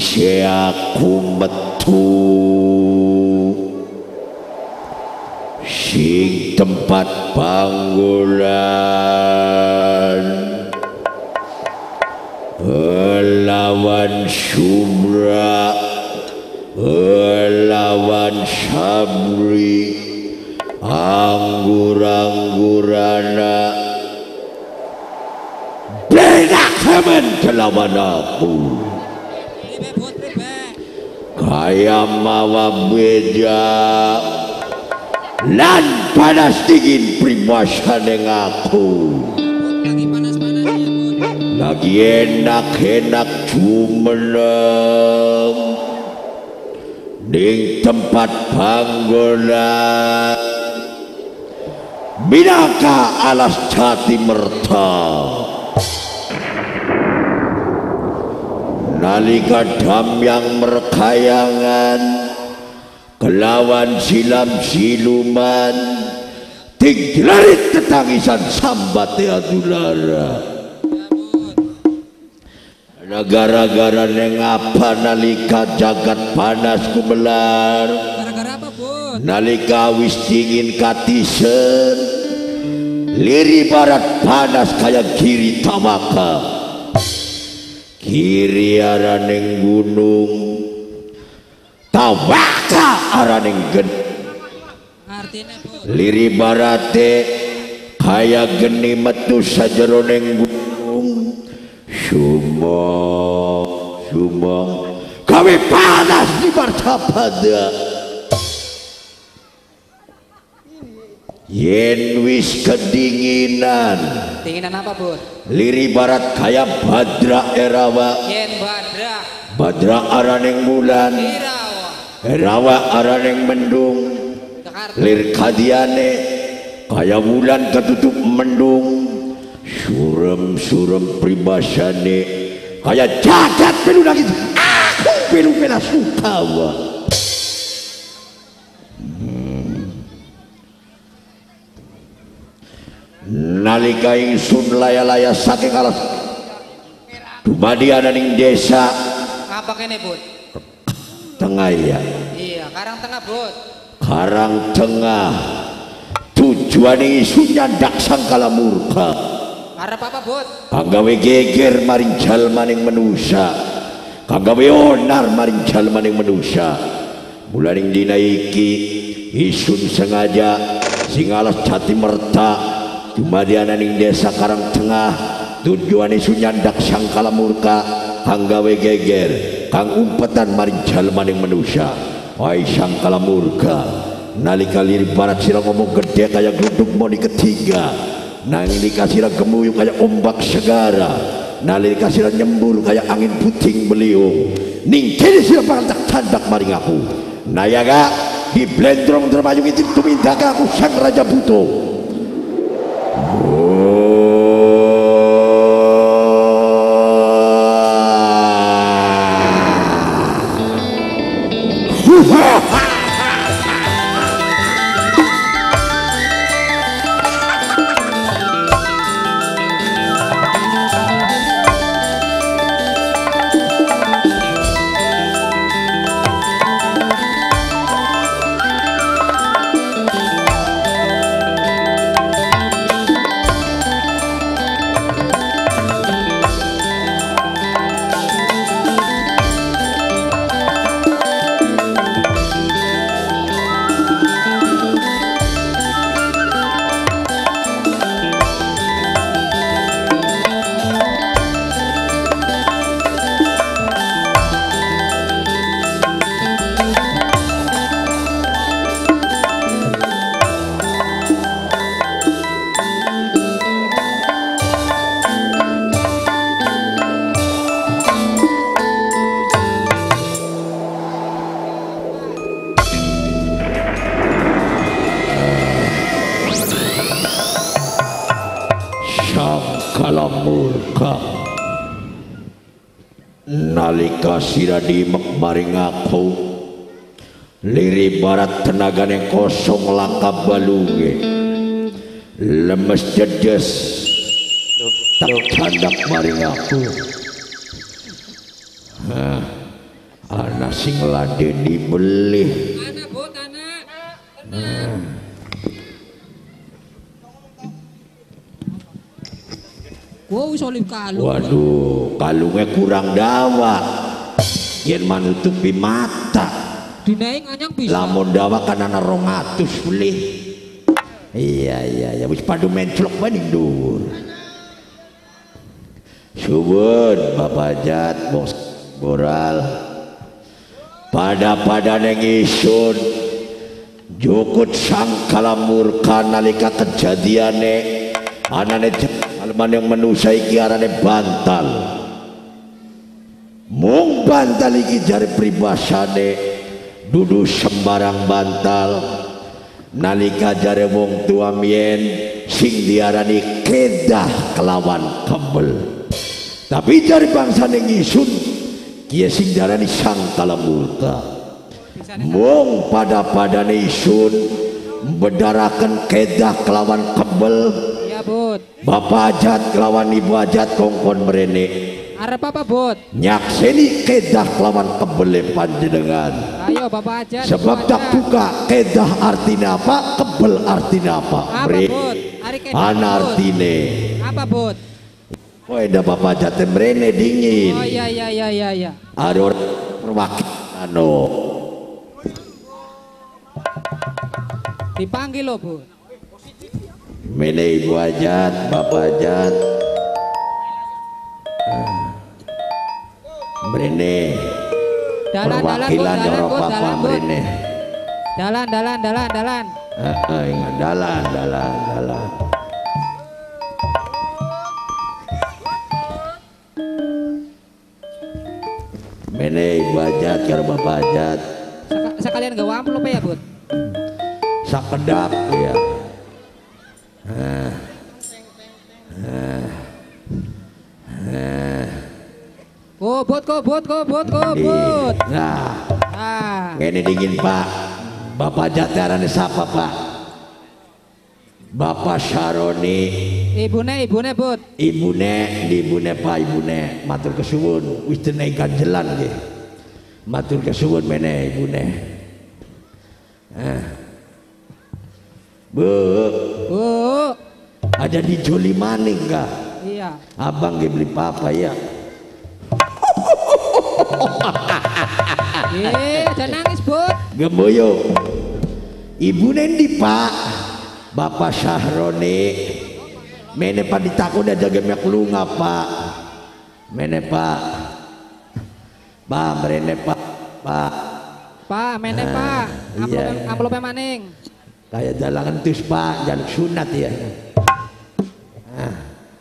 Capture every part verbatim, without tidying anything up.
isih aku metu sing tempat panggonan lawan Subra lawan Sabri anggur-anggurana beda kemen kelawan aku kaya mawa beda lan panas dingin primasaneng aku lagi enak-enak jumeneng ning tempat panggonan minangka alas jati merta nalika damyang merkayangan kelawan silam siluman ting dilarit tetangisan sambat adulara gara-gara neng apa nalika jagat panas kumelar gara-gara apa pun nalika wis dingin katisen liri barat panas kayak kiri tamaka kiri arah neng gunung tamaka arah neng geni liri barate kayak geni metu sajero neng gunung Sumo, sumo, kami panas di martapada. Yen wis kedinginan. Dinginan apa bun? Liri barat kaya badra erawa. Yen badra. Badra araneng bulan. Irawa. Erawa araneng mendung. Lir kadiane kaya bulan ketutup mendung. Surem-surem pribasane kaya jagat pelu lagi aku pelu pela sukawa hmm. Nalika ingsun laya-laya saking alas dumadi ana ning desa apa kene bud? Tengah ya iya Karang Tengah bud Karang Tengah tujuan isu nyandak sangkala murka arep apa bud? Kanggawe geger maring jalmaning manusia kanggawe onar maring jalmaning manusia mulaning dina iki isun sengaja sing alas jati merta dumadi ana ning desa Karang Tengah tujuan isun nyandak sangkala murka kanggawe geger kang umpetan maring jalmaning manusia wai sangkala murka nalika lirik barat sira ngomong gede kaya gluduk moni ketiga nanging dikasih gemuyu kayak ombak segara nali dikasih nyembur kayak angin puting beliung ning kene sira pantak tandak maring aku nayaga di blendrong termayung itu tumindak aku sang raja buto murka nalika sira dimek maring aku liri barat tenagane kosong langkap balunge lemes jedes tak candak maring aku. Hah, sing ladeni belih. Anak bot anak. Nah. Wow iso lip kalung. Waduh, kalungnya kurang dawa. Yen manutupi mata. Dinaik anyang bisa. Lamun dawa kan ana rong atus belih. Iya iya ya wis padu menclok baning dhuwur. Suwun Bapak Jat bos boral. Pada-pada neng isun jukut sang kalamurka nalika kejadiane anane alman yang menusai kiarane bantal. Mung bantal iki jari pribasane dudu sembarang bantal. Nalika jare wong tua mien sing diarani kedah kelawan kebel. Tapi jari bangsa ngisun kia sing diarani sang kalamurka. Mung pada-padane isun bedaraken kedah kelawan kebel. Iya bot. Bapak Ajat kelawan Ibu Ajat kongkon merene. Arep apa bot? Nyakseni kedah kelawan kebele panjenengan. Ayo Bapak Ajat. Sebab tak buka kedah artinya apa, kebel artinya apa. Apa bot? Ari kedah. Ana artine. Apa bot? Oh eda Bapak Ajat merene dingin. Oh iya iya iya iya iya. Ada orang perwakilan no. Dipanggil lo bot. Mene Ibu Ajat, Bapak Ajat. Mrene perwakilan orang papa mrene dalan dalan dalan dalan heeh ingat dalan dalan dalan mene Ibu Ajat karo Bapak Ajat sekalian gawa amplop ya bud sakedak ya nah nah nah oh bot kok bot kok bot kok bot. Nah, ah. Ini dingin Pak. Bapak Jatarane siapa Pak? Bapak Saroni. Ibune ibune bot. Ibune, ibune Pak ibune. Matur kesuwun. Wis tenaik ganjelan nggih. Matur kesuwun mene ibune. Ah. Bu. Bu. Ada di Joli maning kah? Iya. Abang nggih beli papa ya. Eh, jangan nangis bud. Gemboyo. Ibu nendi Pak? Bapak Sahroni. Mene Pak ditakon ada gemek lunga Pak. Mene Pak. Pak mrene Pak. Pak. Pak, mene Ah, Pak. Amplop iya. amplopnya maning. Kayak jalangan tus Pak, jaluk sunat ya. Ah.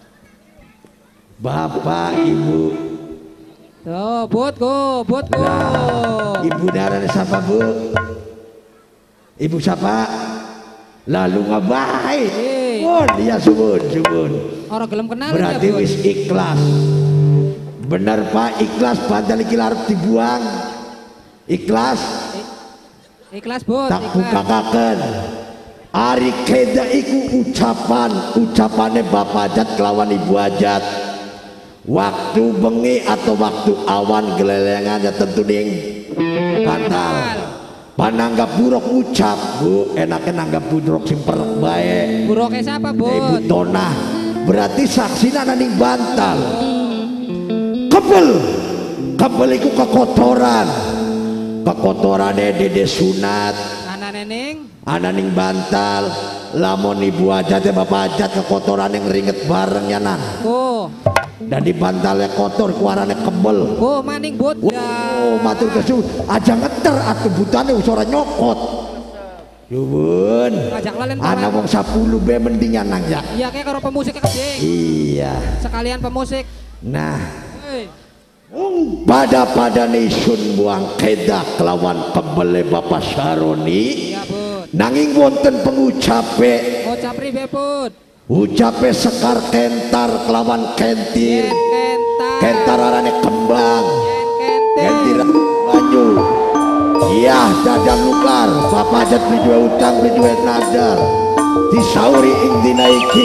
Bapak Ibu. Tuh, bud go, bud go. Nah, ibu darah siapa Bu? Ibu siapa? Lalu ngabai. Eh. Oh dia subun subun. Orang gelem kenal Berarti ya, Bud. wis ikhlas. Bener Pak ikhlas padahal iki arep dibuang. Ikhlas. Ikhlas bud. Tak bukakaken. Ari keda iku ucapan ucapane Bapak Ajat kelawan Ibu Ajat. Waktu bengi atau waktu awan gelelengannya tentu ding bantal. Pananggap buruk ucap Bu, enaknya nanggap buruk sing perek bae. Buruknya siapa Ibu bud? Tonah. Berarti saksina ning bantal. Kebel. Kebel iku kekotoran. Kekotorane dede sunat. Anak neneng. Ananing bantal. Lamun Ibu Ajat ya Bapak Ajat kekotoran yang ringet bareng ya nah. Oh. Dan di bantalnya kotor kuarane kebel. Oh maning bud. Oh matur kesuwun aja ngeter atuh butane usora nyokot. Yuwun. Ajak lalen Ana wong sepuluh be mendingan nang ya. Iya kayak karo pemusik keding. Iya. Sekalian pemusik. Nah, Hei. wong pada-pada nisun buang kedah kelawan kebele Bapak Saroni. Iya bud. Nanging wonten pengucape. Oh capri be bud. Ucape sekar kentar kelawan kentir. Ken kentar. Kentar arane kembang. Ken Kentir kentir. banyu. Iya dadang nuklar. Bapak Ajat beli dua utang beli dua nadar. Disauri ing dinaiki.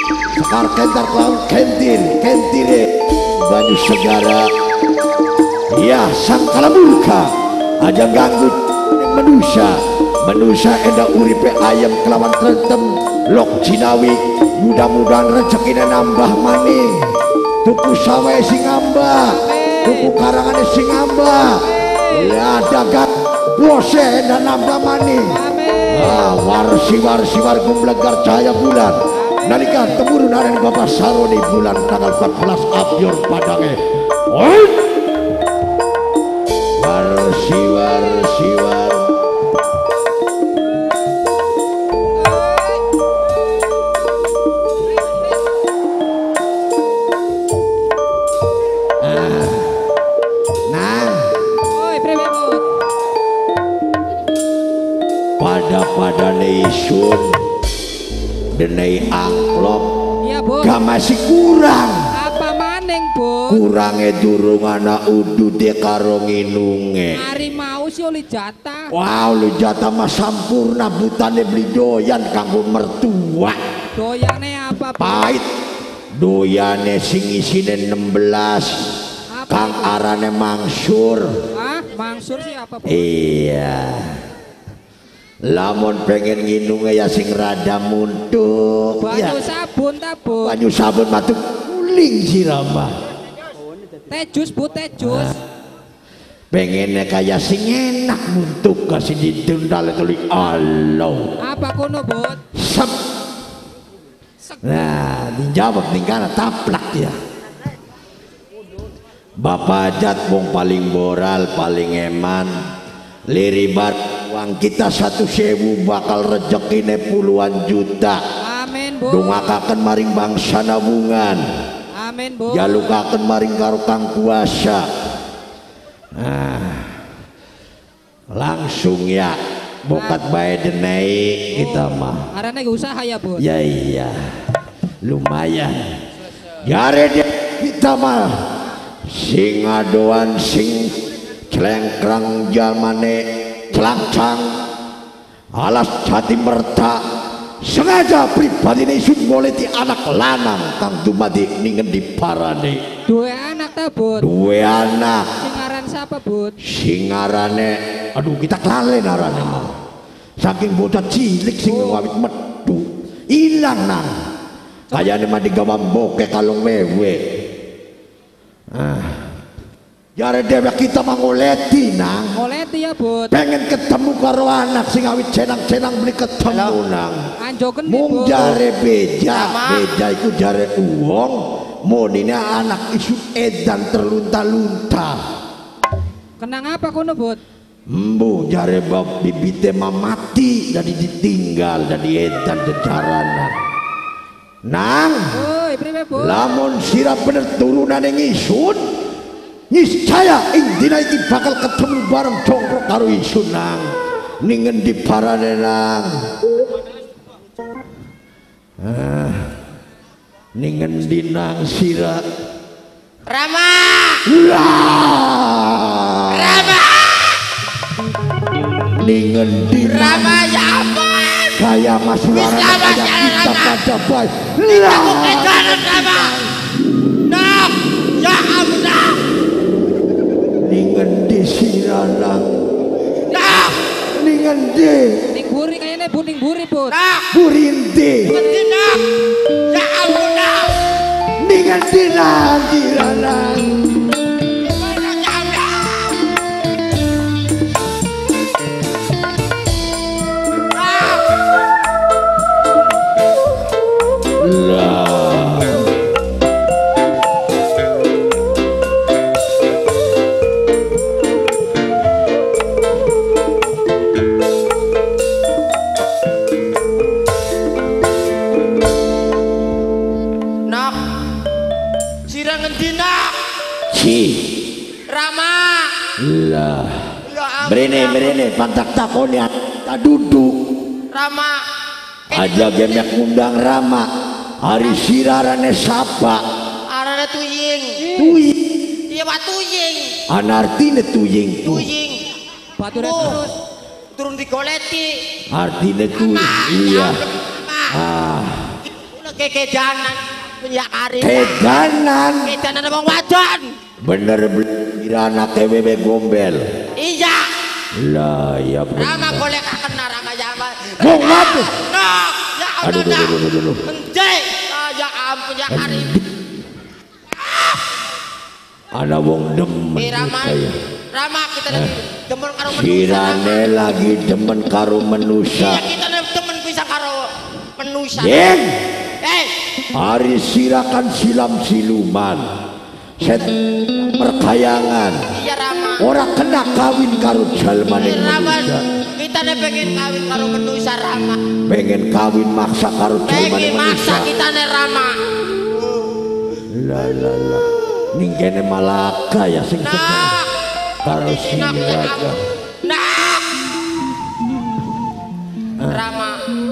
Sekar kentar kelawan kentir. Kentire banyu segara. ya sang kalamurka aja ganggu manusia manusia enda uripe ayam kelawan trentem lok cinawi mudah-mudahan rezekine nambah maning tuku sawe sing ngambah tuku karangane sing ngambah ya dagang bose enda nambah maning ah warsi warsi warga melegar cahaya bulan nalika temurun areng Bapak Saroni bulan tanggal empat belas Abyor padange oi warsi warsi war pada neisun denai angklop iya bos gak masih kurang apa maning bos kurangnya durung anak udu de karo nginunge hari mau sih oleh jatah wow lu jatah mah sampurna butane beli doyan kanggo mertua doyane apa bos pahit doyane sing isine enam belas kang arane Mangsur ah Mangsur sih apa bos iya lamun pengen nginunge ya sing rada muntuk banyu ya. sabun tak bos banyu sabun matu kuling sirama teh jus bu teh jus nah, pengennya kayak sing enak muntuk kasih ditundal tuli Allah apa kono bot sep nah dijawab tinggal taplak ya Bapak Ajat wong paling moral paling eman liribat uang kita satu sewu bakal rezekine puluhan juta amin bu dongakaken maring bangsa nabungan amin bu jalukaken maring karo kang kuasa nah, langsung ya bokat bae denai kita mah arane usaha ya bu ya iya lumayan jare dia kita mah sing adoan sing celengkrang jamane celangcang alas jati merta sengaja pribadi ini sun ngoleti anak lanang kang dumadi ningen di parane dua anak ta bud dua anak singaran siapa bud singarane aduh kita kelalen arane mah saking bocah cilik sing ngawit metu ilang nang kayane mah digawa boke kalung wewe ah jare dewek kita mangoleti nang ngoleti ya bud pengen ketemu karo anak sing awit cenang-cenang beli ketemu nang anjoken mung jare beja beja iku jare uwong monine anak isu edan terlunta-lunta kenang apa kono bud embu jare bab bibite mati jadi ditinggal jadi edan jejarana nang oi priwe bud lamun sirah bener turunan yang isun niscaya ing dina iki bakal ketemu bareng congkrok karo isun nang ningen di parane nang ah ningen di nang sira Rama lah Rama ningen di Rama ya ampun kaya mas suara kaya kita pada baik lah aku kejaran Rama nak ya ampun nak ningen di sirana nak ningen di ning buri kayaknya bud ning buri bud nak burinti ngerti nak ya ampun nak ningen di nang sirana mana jauh lah nak sirah ngendi nak si Rama lah ya ampun berene berene pantak takoni tak duduk Rama aja gemek ngundang Rama hari sirarane sapa arane tuying tuying iya pak tuying anartine tuying tuh tuying bature Oh, terus turun digoleti artine tuying iya ah ulah kekedanan penyak hari kedanan kedanan abang wadon Bener bener anak T W B gombel. Iya. Lah ya bener. Rama golek akan Rama ya. Wong waduh. Nah, ya Aduh, Allah. aduh, aduh, aduh, aduh. Ente. Ah, ya ampun ya hari. Ana wong demen Eh Rama. saya. Rama kita lagi demen karo manusia. Sirane lagi demen karo manusia. Iya kita demen bisa karo manusia. Yeng. Eh, Hari sirakan silam siluman. Set perkayangan. iya Rama. Orang kena kawin karo jalmaning Eh, Rama, manusia. kita nih pengen kawin karo manusia Rama. Pengen kawin maksa karo Pengen jalmaning maksa manusia. kita nih Rama. Lah lah lah. Ninggene malaka ya sing seneng Nah, karo nak ya siraga. ampun. Nah, Rama.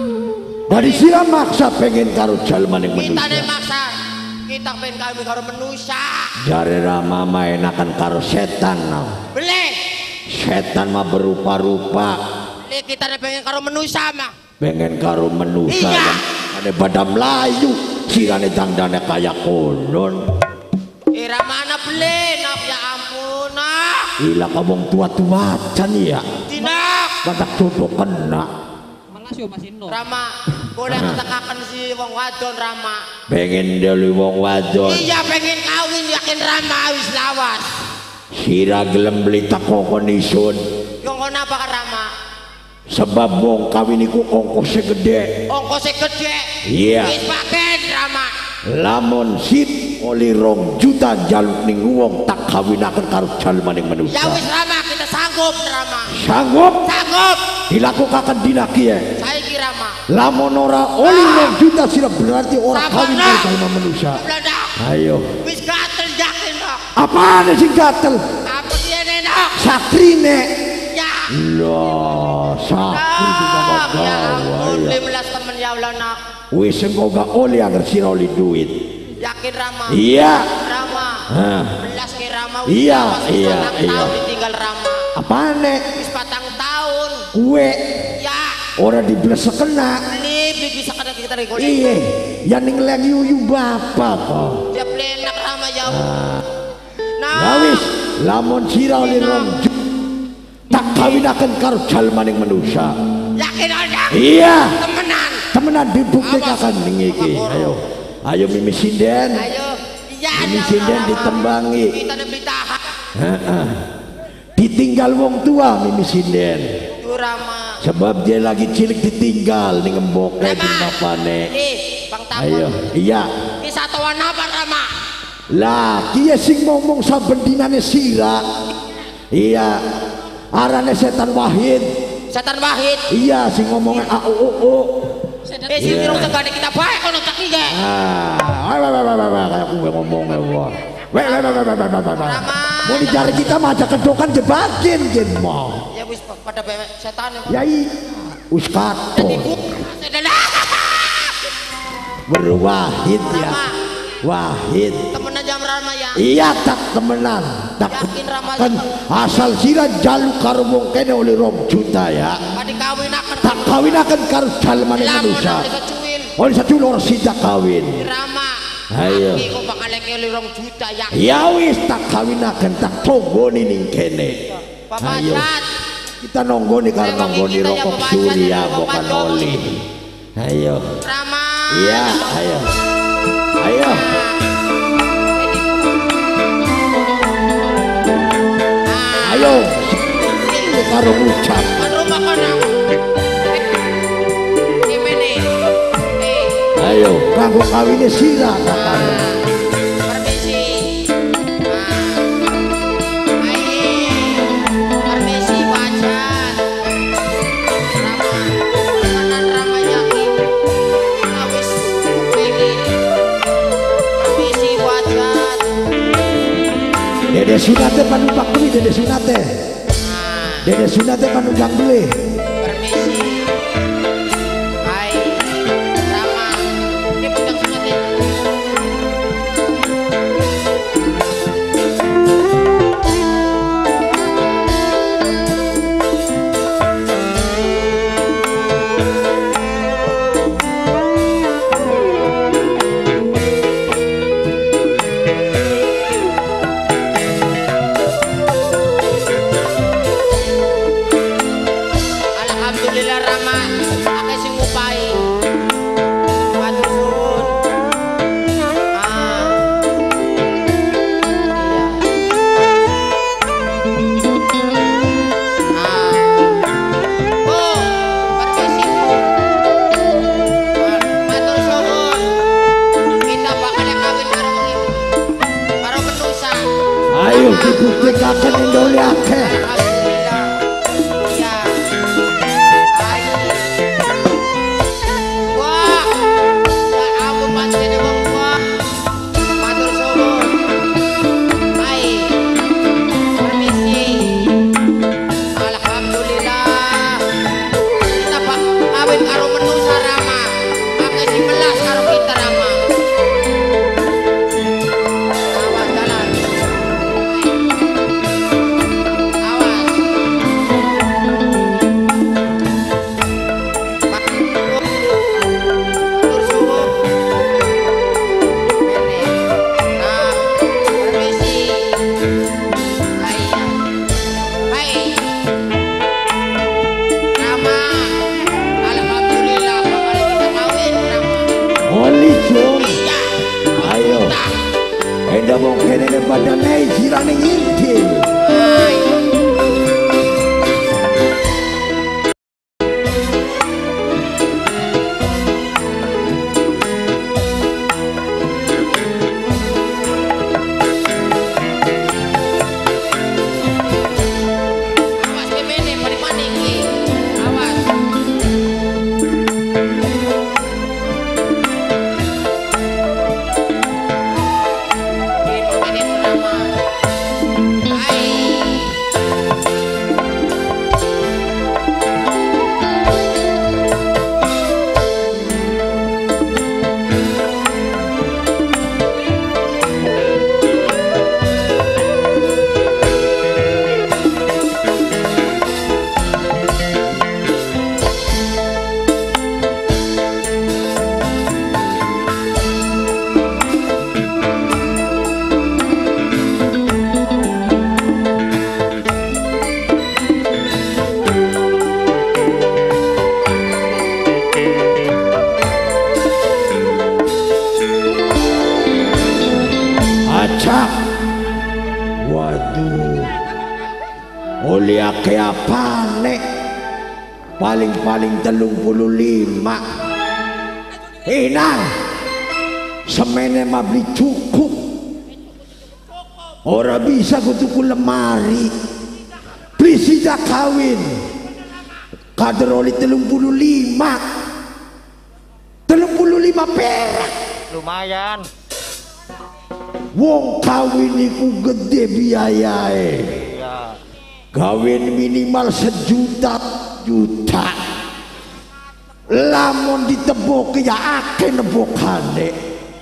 Dari sira maksa pengen karo jalmaning Kita nih manusia. maksa. Kita pengen kawin karo manusia. Jare Rama maenakan karo setan now. Beli. Setan mah berupa-rupa. Beli kita nih pengen karo manusia mah. Pengen karo manusia. Iya. Ada pada Melayu. Sirane dandane kaya kolon. Eh Rama anak beli. Nak ya ampun nak. Ila kabong tua-tua can ya. Tidak. Batak tutup kena. Mangasyo Mas Ino. Rama, boleh ngetekakan si wong wadon Rama. Pengen delu wong wadon. Iya pengen kawin yakin Rama wis lawas. Sira gelem beli takokon isun. Yang kono apa kan Rama? Sebab wong kawin iku ongkosnya gede. Ongkosnya gede. Iya. Wis paken Rama. Lamun sip oli rong juta jaluk ning wong tak kawinaken karo jalmaning manusia. Ya wis Rama kita sanggup Rama. Sanggup Sanggup. dilakukan dina kiye. Saiki Rama. Lamun ora oli rong juta sira berarti ora Sabar, kawin Nak. karo jalma manusia. Beladak. Ayo. Wis gatel yakin dok. Apaan sing gatel? Apa dia nenek? Sakrine. Ya. Lah, sakri juga Nak, ya gawa ampun ya. lima belas temen ya Allah nak. Wis engko gak oli agar sira oli duit. Yakin Rama. Iya. Rama. Hah. Belas ke Rama. Iya, Wis iya, patang iya. tahun ditinggal Rama. Apane? Wis patang tahun. Kue Ya. ora diblesek kena. Beli bisa kada kita rekod. Iye, ya ning lagi yuyu bapak kok. Ya beli enak Rama ya. Nah. Ya wis, lamun sira oli rong juta tak kawinaken karo jalmaning manusia. Yakin ada? Iya, Temenan. temenan dibuktikan ning iki. Ayo. Ayo Mimi Sinden. Ayo. Iya. Mimi ya Sinden Allah. ditembangi. Kita nih ditahan. Heeh. Ditinggal wong tua Mimi Sinden. Tuh Rama. Sebab dia lagi cilik ditinggal ning embok ning bapane. Eh, Bang Ayo, Tamon. iya. Ini satuan apa Rama? Lah, kiye sing ngomong saben dinane sira. Iya. Arane setan Wahid. Setan Wahid. Iya, sing ngomongnya A U U U. Eh, sing Iya. dirung tegane kita baik kono tak iya. Ah, wah wah wah wah wah kayak gue ngomongnya wah. Wah wah wah wah wah wah wah. Rama. Mau dicari kita mah aja kedokan jebakin jen mau. Ya wis pada bebek setan ya. Yai, wis kato. Berwahid ya. Rama. Wahid. Temen aja Rama ya. Iya tak temenan. Tak Yakin Rama. kan asal sira jaluk karo wong kene oleh rong juta ya. Kadi kawin akan. Tak kawinaken karo jalmane Lamun manusia. oleh kecuil. Oleh satu lor sida kawin. Rama. Ayo. Aki kok bakal lagi rong juta ya. Ya wis tak kawinaken tak tonggoni ning kene. Bapak Ayo. Jat. Kita nonggoni karo Memang nonggoni kita ya, rokok Bapak suri Jat, ya ya, bukan Bapak Jat. oli. Ayo. Rama. Iya, ayo. Ayo. Ayo. Ini karo ucap. Kan rumah kono. Gimana? Eh. Ayo, kanggo kawine sira tak karo. Permisi. Ah. Ayo. Permisi pacar. Rama. Temenan Rama yakin. Awis pengen. Permisi pacar. Dede sunate panumpang beli dede sunate. Ah. Dede sunate panumpang beli. Permisi. Hai. Rama. Ini pegang sunat ya. maning intil. Ay. Awas kemene maning-maning iki. Awas. Ini maning drama. Ay. Acak. Waduh. Oleh ake apa nek? Paling-paling telung puluh lima. Inang. Semene mah beli cukup. Ora bisa kutuku lemari. Beli sijak kawin. Kader oli telung puluh lima. Telung puluh lima perak. Lumayan. Wong kawin iku gede biayae. Ya. Kawin minimal sejuta juta. Lamun ditebok ya akeh nebokane.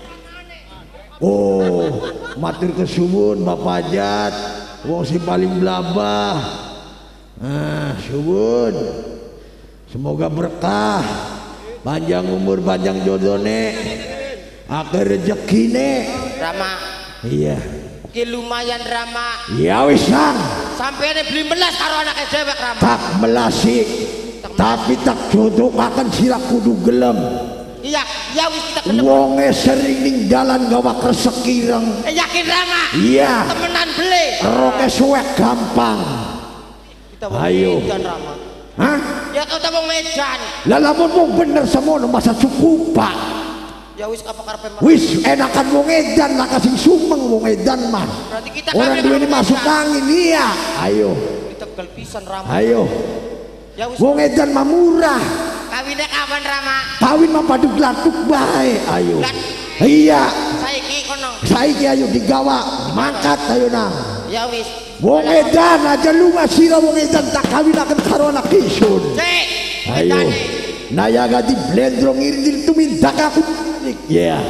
Oh, matur kesuwun Bapak Jat. Wong si paling blabah. Ah, suwun. Semoga berkah. Panjang umur, panjang jodohne. Akeh rezekine. Rama. Iya. Ki lumayan Rama. Ya wis Sang. Sampai beli melas karo anake dewek Rama. Tak melasi. Tapi tak jodohaken sira kudu gelem. Iya, ya wis kita gelem. Wonge sering ning dalan gawa kresek ireng. Eh, yakin Rama? Iya. Temenan beli. Roke suwek gampang. Kita wong Ayo. Medan Rama. Hah? Ya kau tak wong Medan. Lah lamun wong bener semono masa cukup Pak. Ya wis apa karepe Mas? Wis enakan wong edan lah kasing sumeng wong edan mah. Berarti kita Orang kabeh duweni karo masuk Medan. angin iya. Ayo. Kita gel pisan Rama. Ayo. Ya wis Wong edan mah murah. kawinnya kapan Rama? Kawin mah paduk glatuk bae. Ayo. Glat. Iya. Saiki kono. Saiki ayo digawa mangkat ayo nang. Ya wis. Wong edan aja lu ngasira wong edan tak kawinaken karo anak kisun. Cek. Ayo. Nayaga di blendrong irdil tumindak aku. Ya.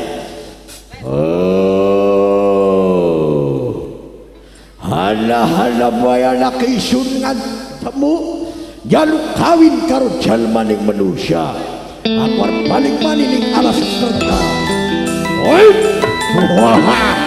Oh. Hana-hana bae anak kisun ngatemu jaluk kawin karo jalmaning manusia. Aku arep balik maneh ning alas kerta. Oi. Wah.